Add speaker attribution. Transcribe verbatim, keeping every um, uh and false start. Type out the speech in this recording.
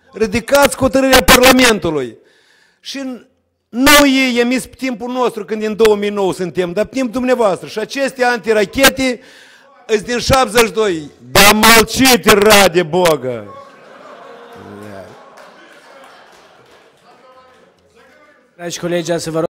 Speaker 1: Ridicați hotărârea Parlamentului. Și nu e emis pe timpul nostru, când în două mii nouă suntem, dar pe timpul dumneavoastră. Și aceste antirachete sunt din șaptezeci și doi. Da молчите ради Бога!
Speaker 2: Dragi colegi, să vă rog